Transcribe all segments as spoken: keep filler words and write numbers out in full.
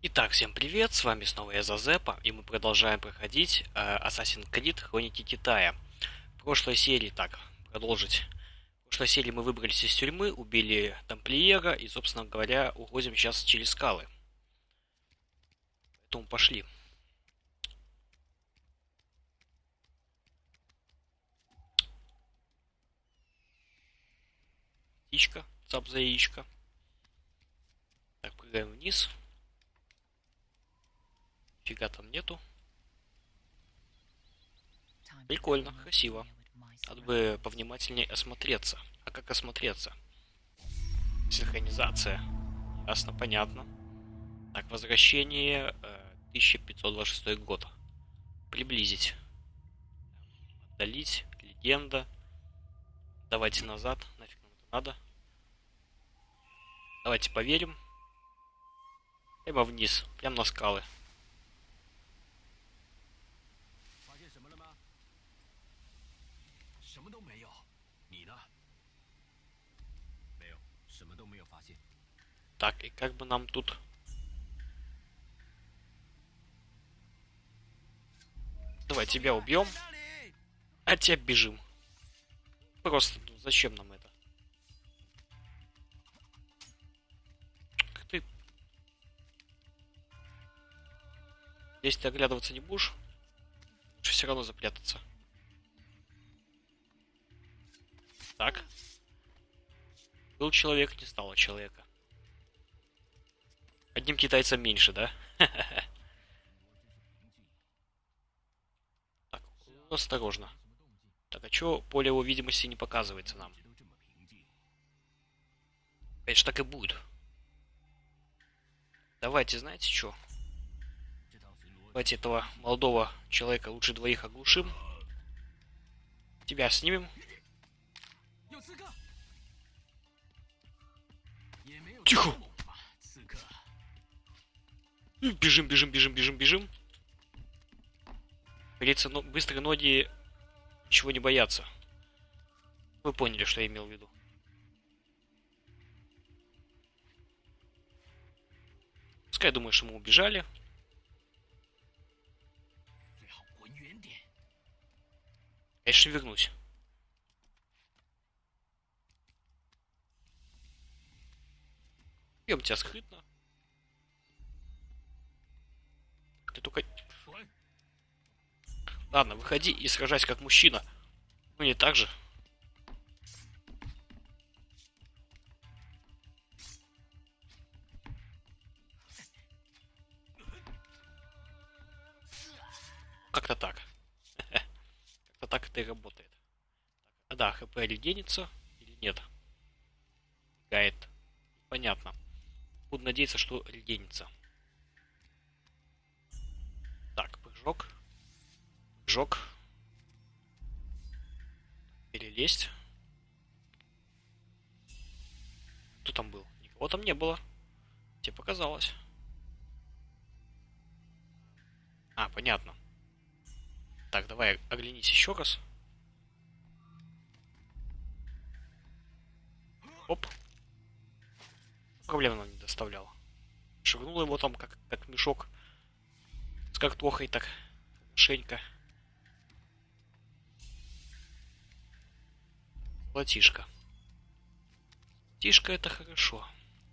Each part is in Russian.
Итак, всем привет, с вами снова я, Зазепа, и мы продолжаем проходить э, Assassin's Creed Хроники Китая. В прошлой серии, так, продолжить. В прошлой серии мы выбрались из тюрьмы, убили тамплиера и, собственно говоря, уходим сейчас через скалы. Поэтому пошли. Птичка, цап за яичко. Так, прыгаем вниз. Фига там нету. Прикольно, красиво. Надо бы повнимательнее осмотреться. А как осмотреться? Синхронизация. Ясно, понятно. Так, возвращение э, тысяча пятьсот двадцать шестой год. Приблизить. Отдалить. Легенда. Давайте назад. Нафиг нам это надо. Давайте поверим. Прямо вниз. Прямо на скалы. Так, и как бы нам тут... Давай тебя убьем. А тебя бежим. Просто, ну, зачем нам это? Как ты... Если ты оглядываться не будешь, лучше все равно запрятаться. Так. Был человек, не стало человека. Одним китайцем меньше, да? Так, осторожно. Так, а чё поле его видимости не показывается нам? Это ж так и будет. Давайте, знаете что? Давайте этого молодого человека лучше двоих оглушим. Тебя снимем. Тихо! Бежим, бежим, бежим, бежим, бежим. Говорится, но быстрые ноги ничего не боятся. Вы поняли, что я имел в виду. Пускай думаю, что мы убежали. Конечно, вернусь. Бьем тебя скрытно. Ты только... Ладно, выходи и сражайся как мужчина. Ну не так же. Как-то так. Как-то так это и работает. А да, хп или денется, или нет. Гайд. Понятно. Буду надеяться, что регенится. Так, прыжок. Прыжок. Перелезть. Кто там был? Никого там не было. Тебе показалось. А, понятно. Так, давай оглянись еще раз. Оп. Проблем нам не доставляла. Шагнул его там, как, как мешок. С картохой так. Хорошенько. Золотишко. Золотишко это хорошо.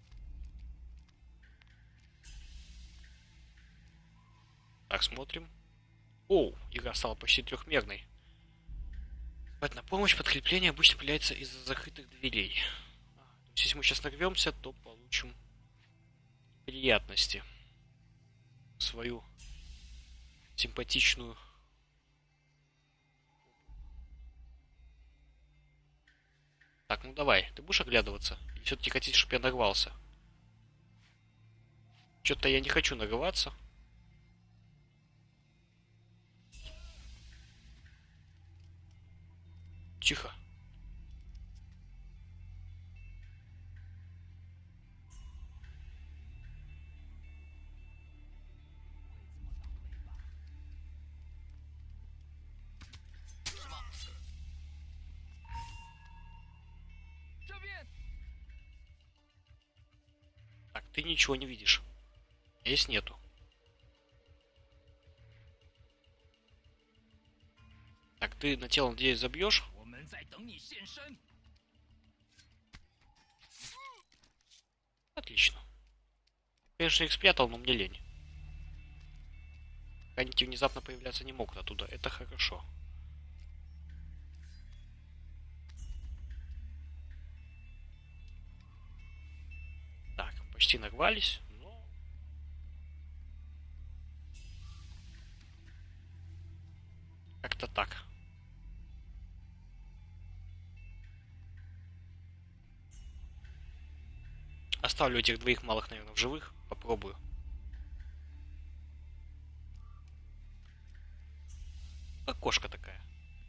Так, смотрим. Оу, игра стала почти трехмерной. Звать на помощь, подкрепление обычно появляется из-за закрытых дверей. А, то есть, если мы сейчас нарвемся, то получим неприятности. Свою симпатичную. Так, ну давай, ты будешь оглядываться? Или все-таки хотите, чтобы я нарвался? Что-то я не хочу нарываться. Тихо. Так, ты ничего не видишь. здесь нету. Так, ты на тело, надеюсь, забьешь? Отлично. Конечно, их спрятал, но мне лень. Они внезапно появляться не могут оттуда. Это хорошо. Так, почти нарвались, но... Как-то так. Оставлю этих двоих малых, наверное, в живых. Попробую. Как кошка такая.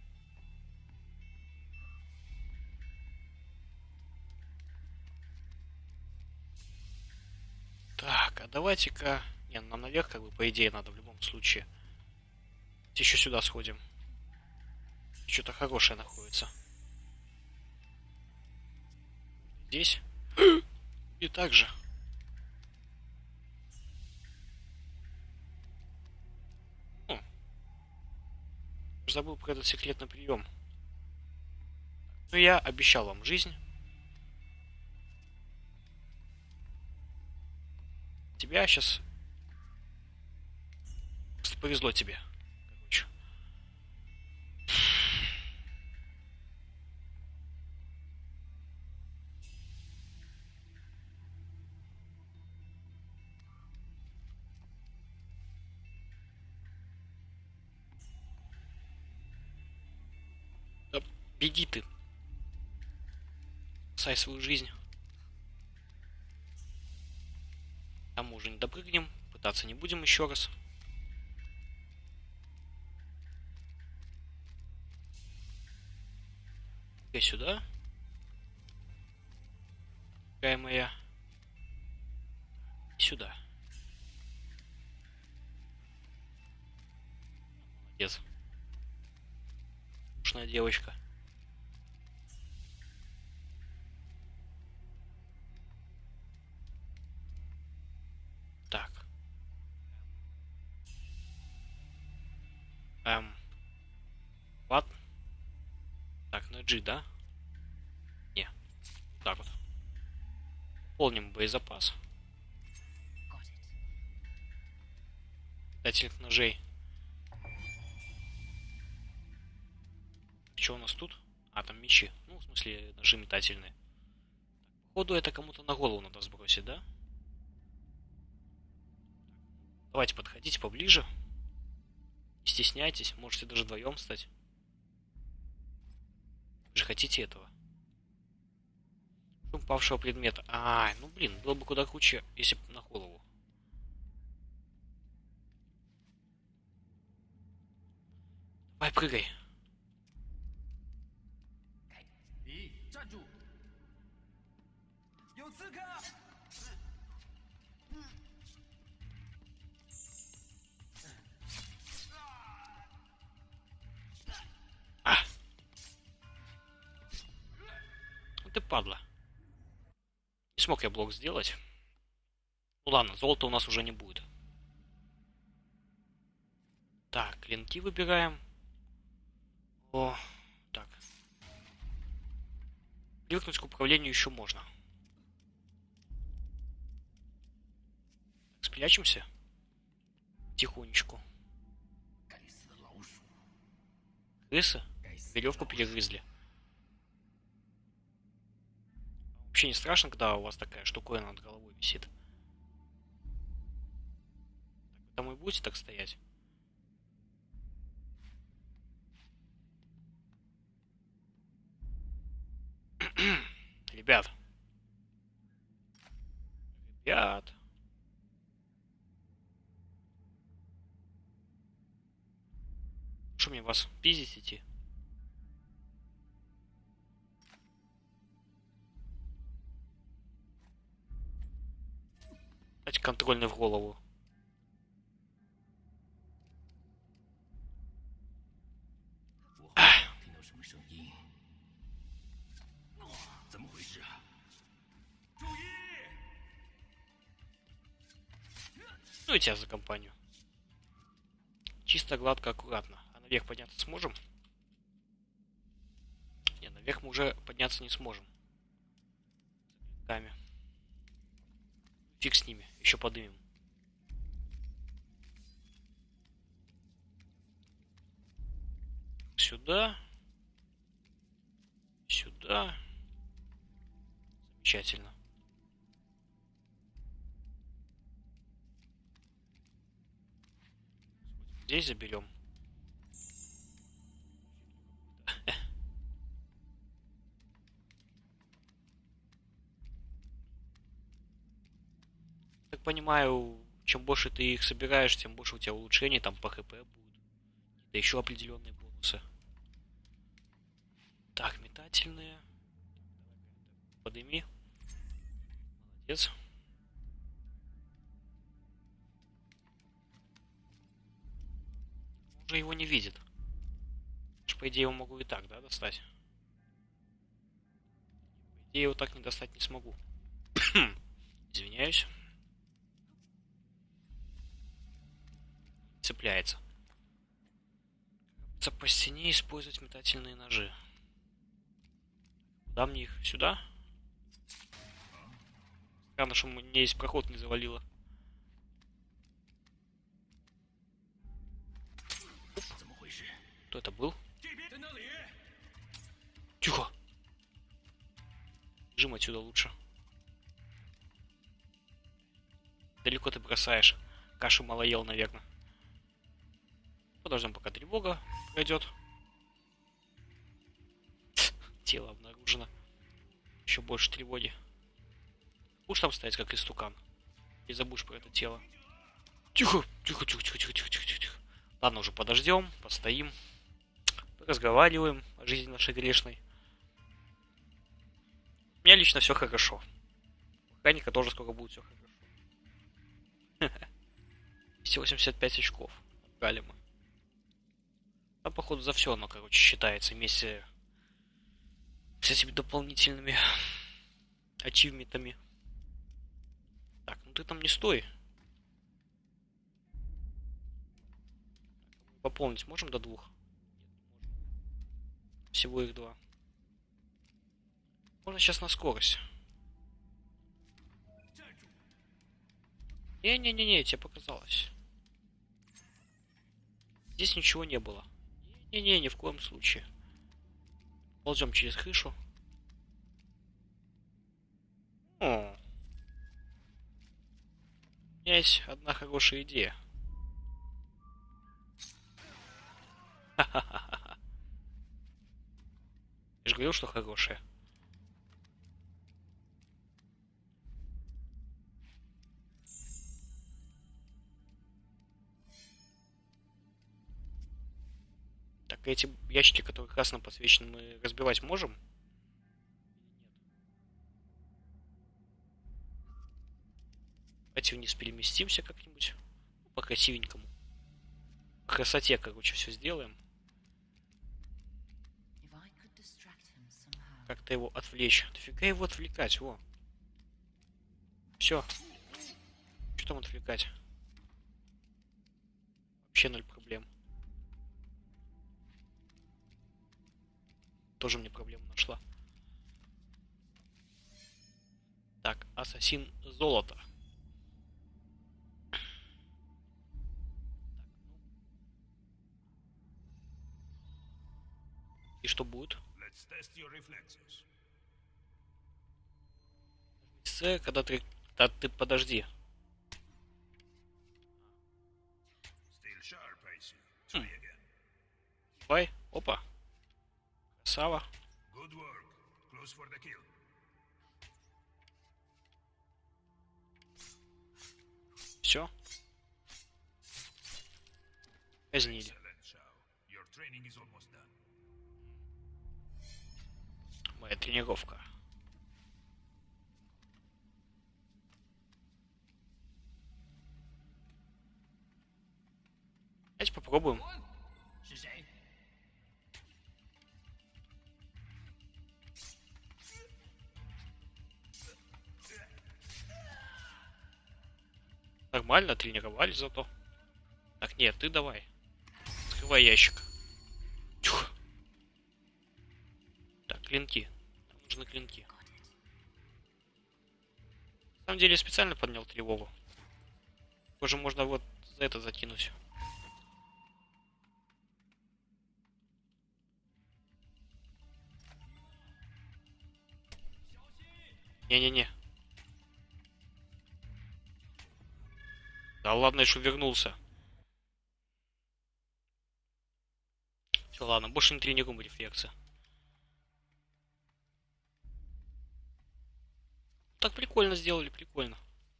Так, а давайте-ка... Не, нам наверх, как бы, по идее, надо в любом случае. Еще сюда сходим. Что-то хорошее находится. Здесь. И так же. О. Забыл про этот секретный прием. Но я обещал вам жизнь. Тебя сейчас... Просто повезло тебе. Короче. Да беги ты. Спасай свою жизнь. Там мы уже не допрыгнем. Пытаться не будем еще раз. И сюда. Какая моя. И сюда. Молодец. Скучная девочка. Так. Эм. What? Так, на G, да? Не. Вот так вот. Полним боезапас. Метательных ножей. Что у нас тут? А, там мечи. Ну, в смысле, ножи метательные. Походу, это кому-то на голову надо сбросить, да? Давайте подходите поближе. Не стесняйтесь. Можете даже вдвоем стать. Вы же хотите этого? Шум павшего предмета. А, ну блин, было бы куда круче, если бы на голову. Давай, прыгай. А! Ну ты падла. Не смог я блок сделать. Ну ладно, золота у нас уже не будет. Так, клинки выбираем. О, так. Привыкнуть к управлению еще можно. Так, спрячемся. Тихонечку. Крысы? Веревку перегрызли. Вообще не страшно, когда у вас такая штуковина над головой висит. Так, вы там и будете так стоять? Ребят. Ребят. Что мне вас пиздить идти? Дайте контрольный в голову. Ну и тебя за компанию. Чисто, гладко, аккуратно. А наверх подняться сможем? Не, наверх мы уже подняться не сможем. Камень. Фиг с ними, еще подымем. Сюда. Сюда. Замечательно. Здесь заберем. Так понимаю, чем больше ты их собираешь, тем больше у тебя улучшений там по хп будет. Да еще определенные бонусы. Так, метательные. Подыми. Молодец. Он же его не видит. По идее, его могу и так, да, достать? По идее, его так не достать не смогу. Извиняюсь. Цепляется. По стене использовать метательные ножи. Куда мне их? Сюда? Странно, что мне есть проход не завалило. Кто это был? Тихо! Бежим отсюда лучше. Далеко ты бросаешь. Кашу мало ел, наверное. Подождем, пока тревога пройдет. Тело обнаружено. Еще больше тревоги. Будешь там стоять, как истукан? И забудешь про это тело. Тихо! Тихо, тихо, тихо, тихо, тихо, тихо, тихо. Ладно, уже подождем, постоим. Разговариваем о жизни нашей грешной. У меня лично все хорошо. У механика тоже скоро будет все хорошо. двести восемьдесят пять очков. Брали мы. Там, походу, за все оно, короче, считается вместе с этими дополнительными ачивментами. Так, ну ты там не стой. Пополнить можем до двух? Всего их два. Можно сейчас на скорость. Не-не-не-не, тебе показалось. Здесь ничего не было. Не-не, ни в коем случае. Ползем через крышу. О. У меня есть одна хорошая идея. Ха-ха-ха-ха. Я же говорил, что хорошая. Так, эти ящики, которые красным подсвечены, мы разбивать можем? Давайте вниз переместимся как-нибудь. По красивенькому. По красоте, короче, все сделаем. Как-то его отвлечь. Дофига его отвлекать, во. Все. Что там отвлекать? Вообще ноль проблем. Тоже мне проблему нашла. Так, ассасин золото. И что будет? С, когда ты... Да ты подожди. Хм. Давай, опа. Красава. Все. Казнили. Моя тренировка. Давайте попробуем. Нормально, тренировались зато. Так, нет, ты давай. Открывай ящик. Тьфу. Так, клинки. Нам нужны клинки. На самом деле я специально поднял тревогу. Позже можно вот за это закинуть. Не-не-не. Да ладно, еще вернулся. Все, ладно, больше не тренируем рефлексы. Так прикольно сделали, прикольно.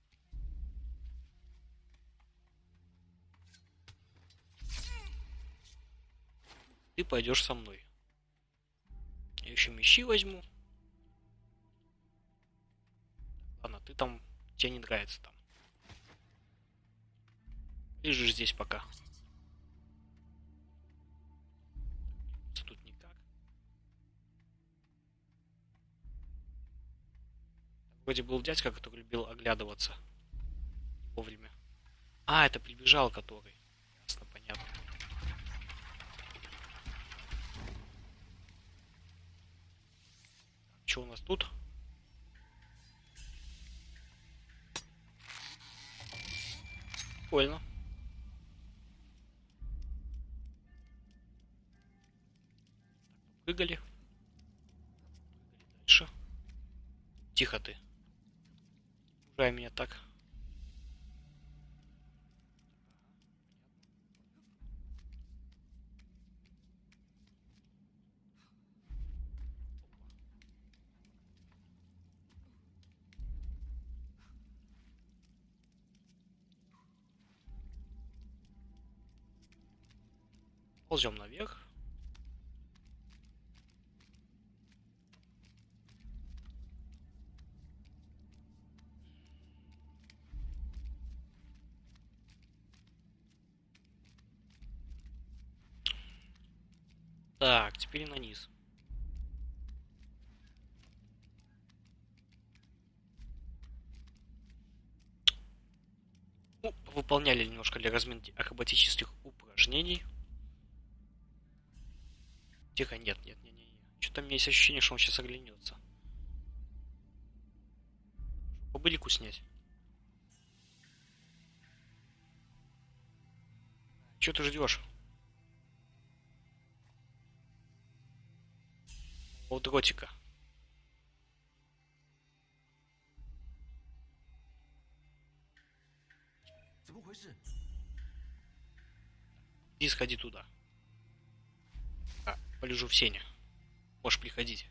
Ты пойдешь со мной. Я еще мечи возьму. Ладно, ты там... Тебе не нравится там. Лежишь здесь пока. Тут никак. Вроде был дядька, который любил оглядываться. Вовремя. А, это прибежал который. Ясно, понятно. Что у нас тут? Прикольно. Прыгали. Дальше. Тихо ты. Ужай меня так. Ползем наверх. Так, теперь на низ. Ну, выполняли немножко для разминки акробатических упражнений. Тихо, нет, нет, нет, нет. Что-то у меня есть ощущение, что он сейчас оглянется. Побылику снять. Чего ты ждешь? О, дротика. Иди сходи туда. А, полежу в сене. Можешь приходить.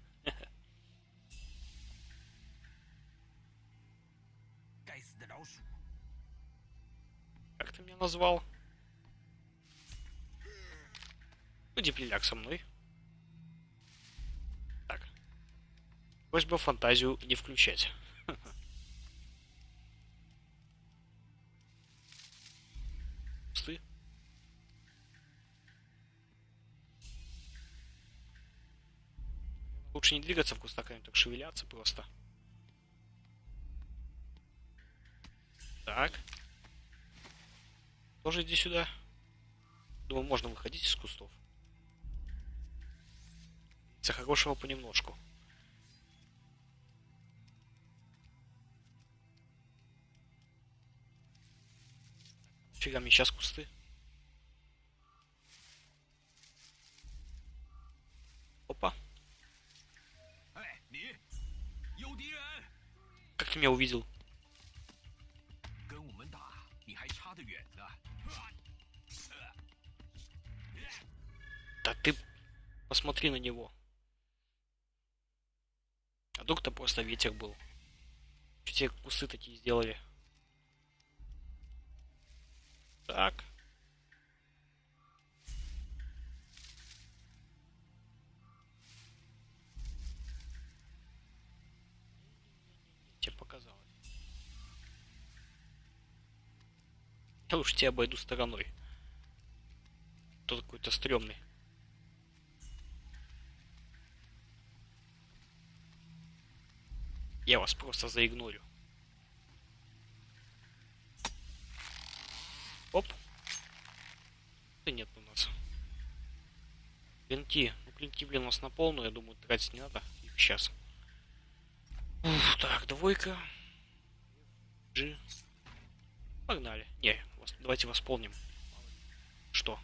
Как ты меня назвал? Ну, деприляк со мной. Так. Просьба фантазию не включать. Пусты. Лучше не двигаться в кустах, а так шевеляться просто. Так. Тоже иди сюда. Думаю, можно выходить из кустов. За хорошего понемножку. Фига мне сейчас кусты. Опа. Как ты меня увидел? Да ты посмотри на него. А вдруг-то просто ветер был. Что тебе кусты такие сделали? Так. Тебе показалось. Я уж тебя обойду стороной. Тот какой-то стрёмный. Я вас просто заигнорю. Что нет у нас? Клинки. Ну, клинки, блин, у нас на полную, я думаю, тратить не надо их сейчас. Уф, так, двойка. G. Погнали. Не, вос- давайте восполним. Что?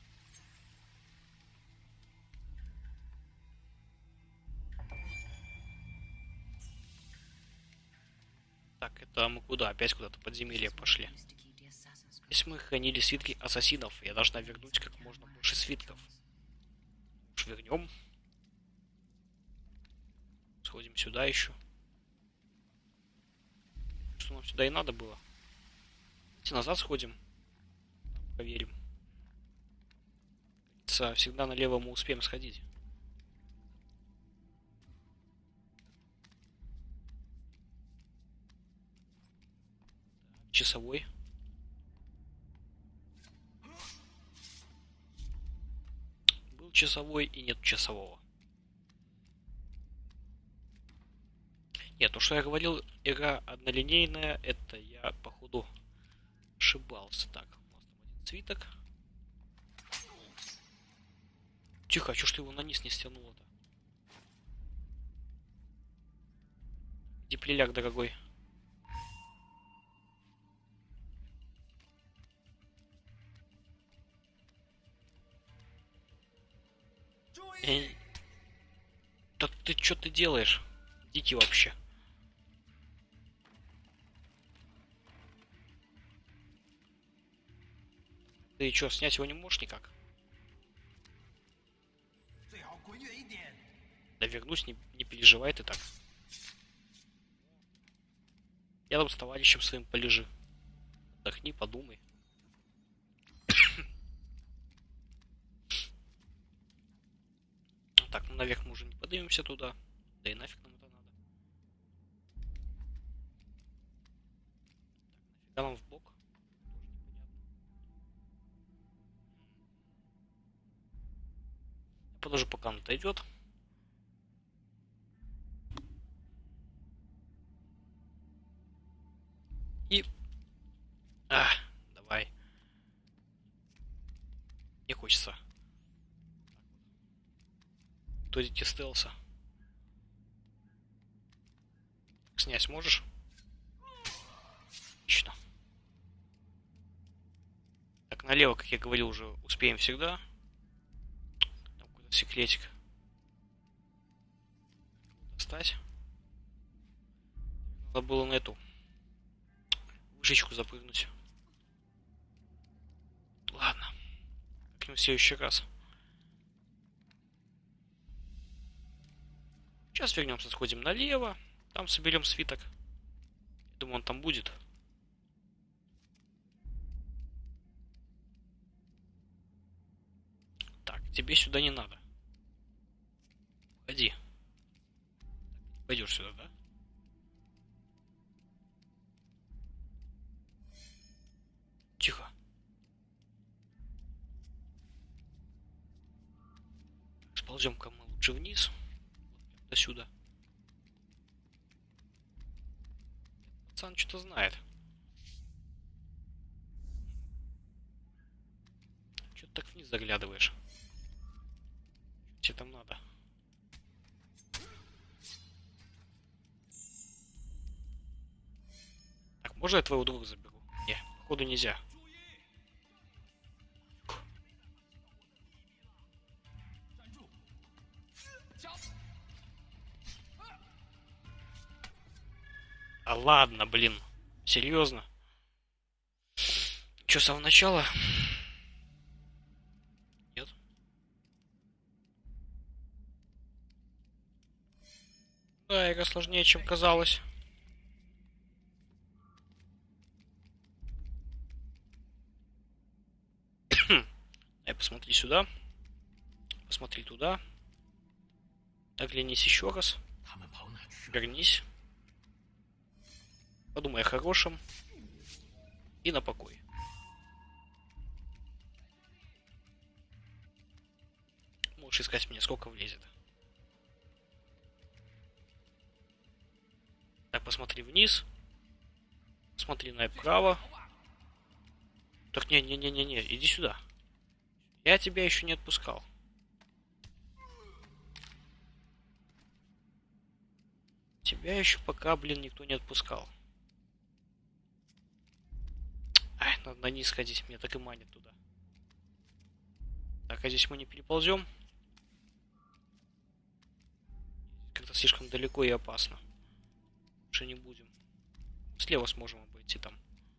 Так, это мы куда? Опять куда-то подземелье пошли. Если мы хранили свитки ассасинов, я должна вернуть как можно больше свитков. Уж вернем. Сходим сюда еще. Что нам сюда и надо было. Давайте назад сходим. Проверим. Всегда налево мы успеем сходить. Часовой. Был часовой и нет часового. Нет, то, что я говорил, игра однолинейная, это я, походу, ошибался. Так, у нас там один свиток. Тихо, а чё ж ты его на низ не стянула-то? Иди, плеляк, дорогой. Эй. Да ты что ты делаешь? Дикий вообще. Ты что, снять его не можешь никак? Да вернусь, не, не переживай ты так. Я там с товарищем своим полежи. Отдохни, подумай. Так, ну наверх мы уже не поднимемся туда. Да и нафиг нам это надо. Так, нафига нам в бок? Подожди, пока он отойдет. И... А, давай. Не хочется. Тузите стелса. Снять можешь? Отлично. Так, налево, как я говорил, уже успеем всегда. Там какой-то секретик. Достать. Надо было на эту вышечку запрыгнуть. Ладно. Как-нибудь в следующий раз. Сейчас вернемся, сходим налево. Там соберем свиток. Думаю, он там будет. Так, тебе сюда не надо. Пойди. Пойдешь сюда, да? Тихо. Сползем-ка мы лучше вниз. Вот до сюда. Пацан что-то знает. Что ты так вниз заглядываешь? Что тебе там надо? Так, можно я твоего друга заберу? Не, походу нельзя. А ладно, блин. Серьезно? Че, с самого начала? Нет? Да, игра сложнее, чем казалось. Эй, посмотри сюда. Посмотри туда. Оглянись еще раз. Вернись. Подумай о хорошем. И на покой. Можешь искать меня, сколько влезет. Так, посмотри вниз. Смотри направо. Так, не-не-не-не-не, иди сюда. Я тебя еще не отпускал. Тебя еще пока, блин, никто не отпускал. Ай, надо на низ сходить, меня так и манит туда. Так, а здесь мы не переползем. Как-то слишком далеко и опасно. Лучше не будем. Слева сможем обойти там.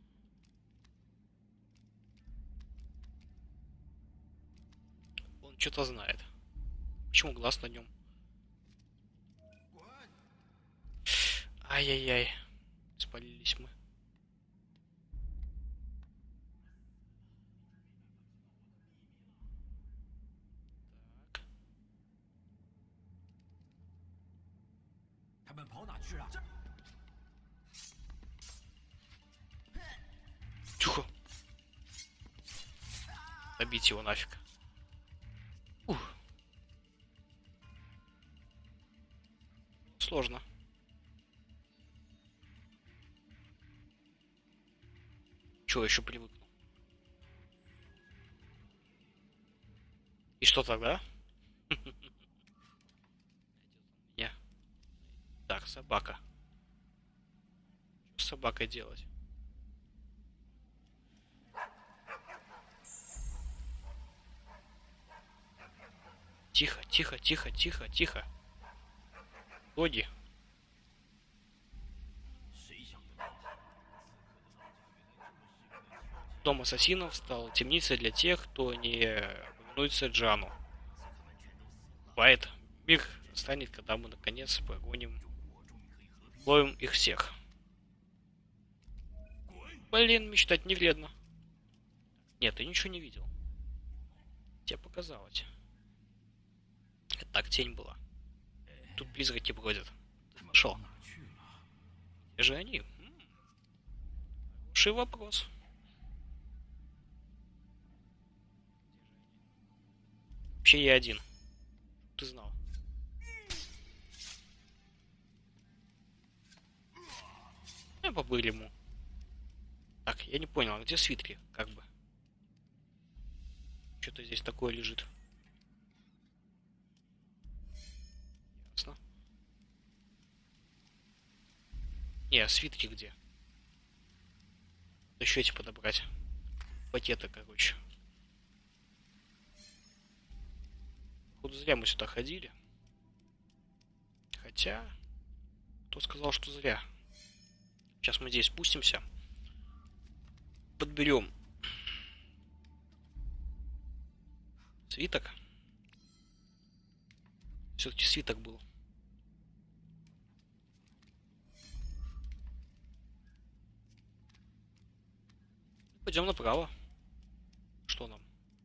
Он что-то знает. Почему глаз на нем? Ай-яй-яй. Спалились мы. Тихо. Добить его нафиг. Ух. Сложно. Чего еще привыкну? И что тогда? Не. Так, собака. Что с собакой делать? Тихо, тихо, тихо, тихо, тихо. Доди. Дом ассасинов стал темницей для тех, кто не повинуется Джану. Бывает, мир станет, когда мы наконец погоним, ловим их всех. Блин, мечтать не вредно. Нет, ты ничего не видел. Тебе показалось. Это так, тень была. Тут призраки бродят. Ты пошел. Где же они? Хороший вопрос. Вообще я один. Ты знал. Ну, побыли ему. Так, я не понял, а где свитки? Как бы. Что-то здесь такое лежит. Ясно. Не, а свитки где? Еще эти подобрать. Пакеты, короче. Вот зря мы сюда ходили. Хотя... Кто сказал, что зря? Сейчас мы здесь спустимся. Подберем свиток. Все-таки свиток был. Пойдем направо. Что нам?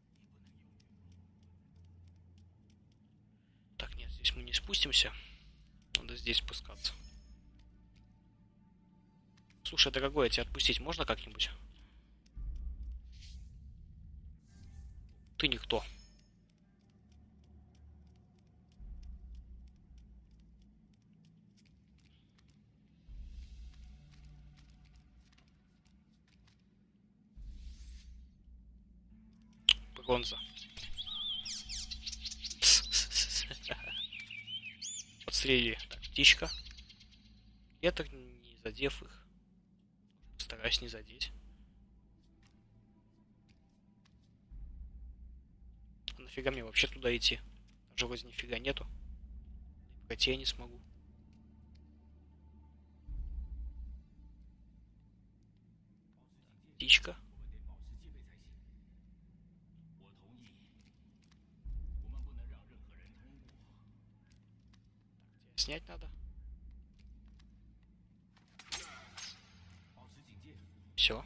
Так, нет, здесь мы не спустимся. Надо здесь спускаться. Слушай, дорогой, а тебя отпустить можно как-нибудь? Ты никто. Бронза. Подстрелили. Так, птичка. Я так не задев их. Стараюсь не задеть. А нафига мне вообще туда идти? Там же вроде нифига нету. Пройти я не смогу. Птичка. Снять надо. Все.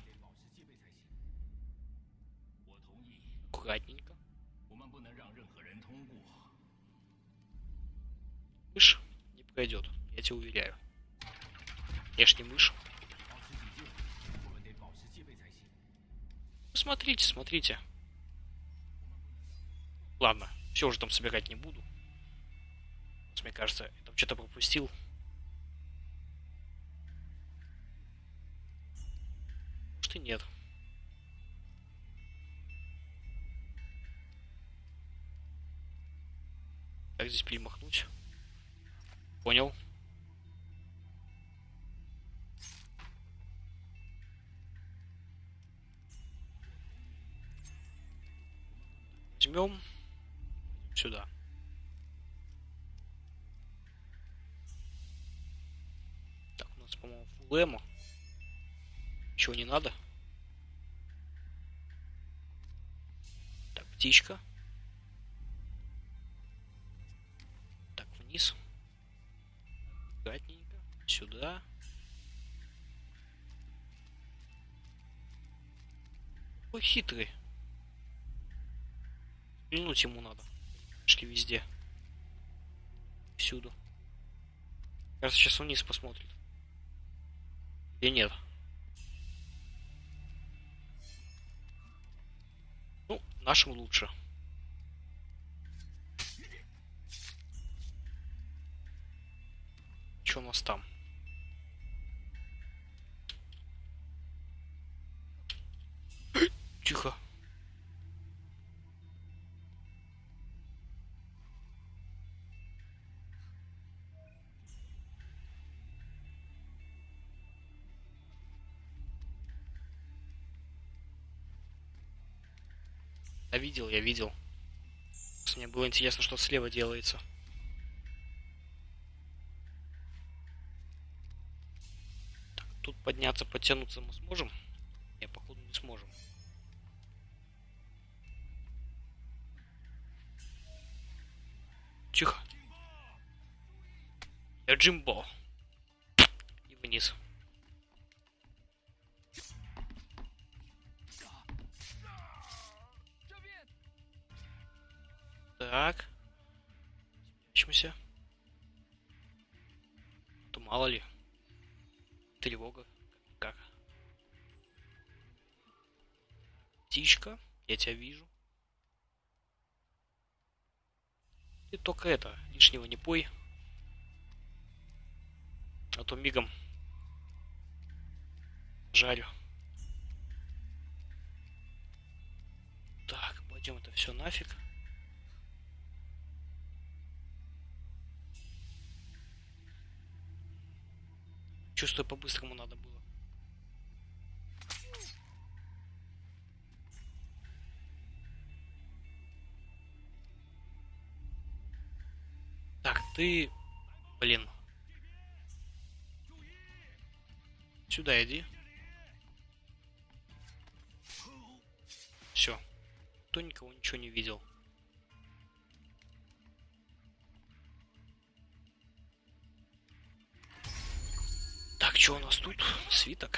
Аккуратненько. Мышь не пройдет, я тебе уверяю. Я ж не мышь. Смотрите, смотрите. Ладно, все уже там собирать не буду. Мне кажется, я там что-то пропустил. Может и нет. Как здесь перемахнуть? Понял. Возьмем сюда. Так, у нас, по-моему, фулл эмо. Ничего не надо. Так, птичка. Так, вниз. Аккуратненько. Сюда. Какой хитрый. Взглянуть ему надо. Почти везде. Всюду. Кажется, сейчас вниз посмотрит. Или нет? Ну, нашим лучше. Что у нас там? Тихо. Я видел, я видел. Мне было интересно, что слева делается. Так, тут подняться, подтянуться мы сможем? Не, походу не сможем. Тихо. Я Джимбо. И вниз. Так. Спрячемся. А то мало ли. Тревога. Как? Птичка. Я тебя вижу. Ты только это. Лишнего не пой. А то мигом жарю. Так, пойдем это все нафиг. Чувствую, по-быстрому надо было. Так, ты... Блин. Сюда иди. Все. Кто никого ничего не видел. Так, что у нас тут? Свиток.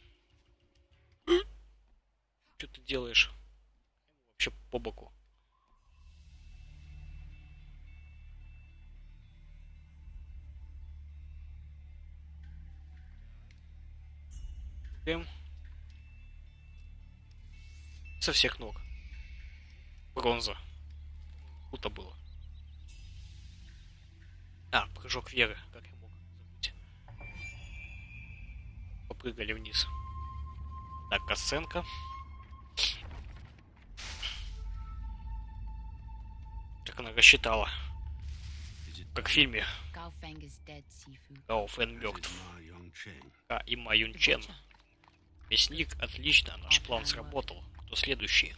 Что ты делаешь? Вообще по боку. Прям. Со всех ног. Бронза. Круто было. А, прыжок веры. Как я мог забыть. Попрыгали вниз. Так, касценка. Как она рассчитала. Как в фильме. Гао Фэн мертв. А и Ма Юн Чен. Мясник, отлично, наш план сработал. Кто следующий?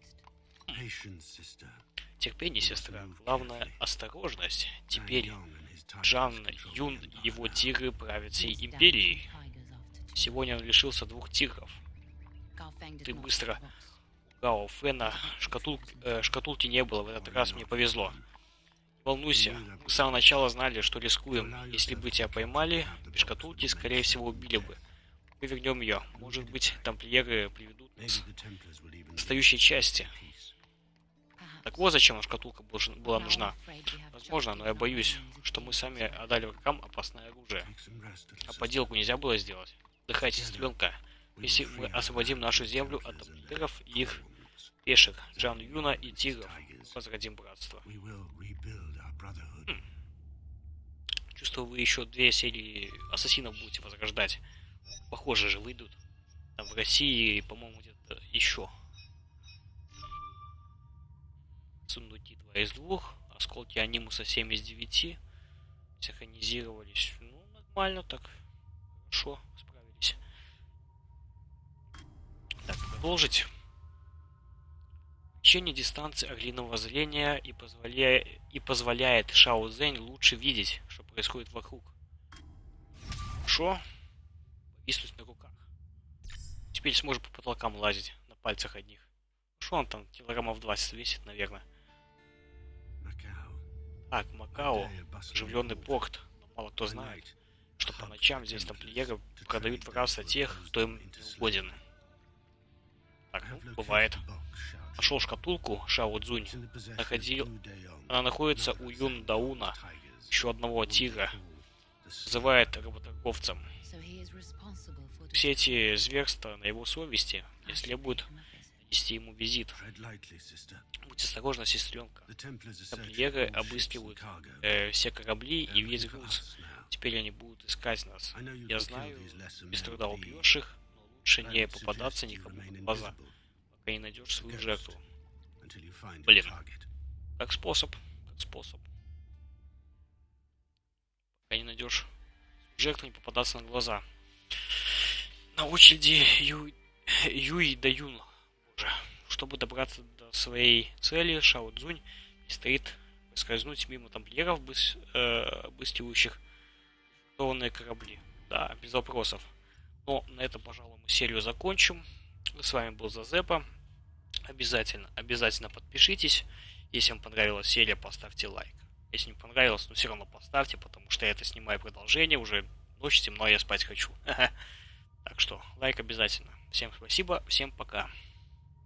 Терпение, сестра. Главное, осторожность. Теперь Джан Юн и его тигры правят всей империей. Сегодня он лишился двух тигров. Ты быстро... У Гао Фэна шкатул... э, шкатулки не было, в этот раз мне повезло. Не волнуйся, мы с самого начала знали, что рискуем. Если бы тебя поймали, без шкатулки, скорее всего, убили бы. Мы вернем ее. Может быть, тамплиеры приведут нас к остающей части. Так вот зачем шкатулка была нужна. Возможно, но я боюсь, что мы сами отдали врагам опасное оружие. А поделку нельзя было сделать. Отдыхайте, сестренка. Если мы освободим нашу землю от тамплиеров и их пешек, Джан Юна и тигров, возродим братство. Хм. Чувствую, вы еще две серии ассасинов будете возрождать. Похоже же, выйдут. Там в России, по-моему, где-то еще. Сундуки два из двух. Осколки анимуса семь из девяти. Синхронизировались. Ну, нормально так. Хорошо, справились. Так, продолжить. Увеличение дистанции орлиного зрения и, позволя... и позволяет Шао Цзэнь лучше видеть, что происходит вокруг. Хорошо. Повиснуть на руках. Теперь сможем по потолкам лазить на пальцах одних. Что он там? Килограммов двадцать весит, наверное. Так, Макао. Оживленный порт. Но мало кто знает, что по ночам здесь тамплиеры продают в рабство тех, кто им не угоден. Так, ну, бывает. Нашел шкатулку Шао Цзунь. Находил... Она находится у Юн Дауна, еще одного тигра. Называет работорговцем. Все эти зверства на его совести, не следует нанести ему визит. Будь осторожна, сестренка. Тамплиеры обыскивают э, все корабли и весь груз. Теперь они будут искать нас. Я знаю, без труда убьешь их, но лучше не попадаться никому на глаза, пока не найдешь свою жертву. Блин. Как способ. Как способ. Пока не найдешь жертву, не попадаться на глаза. На очереди Ю... Юй да Юн. Боже. Чтобы добраться до своей цели, Шао Цзунь стоит скользнуть мимо тамплиеров, быс... э... быстривающих фрахтованные корабли. Да, без вопросов. Но на этом, пожалуй, мы серию закончим. С вами был Зазепа. Обязательно, обязательно подпишитесь. Если вам понравилась серия, поставьте лайк. Если не понравилось, но все равно поставьте, потому что я это снимаю продолжение. Уже ночь темно, я спать хочу. Так что, лайк обязательно. Всем спасибо, всем пока.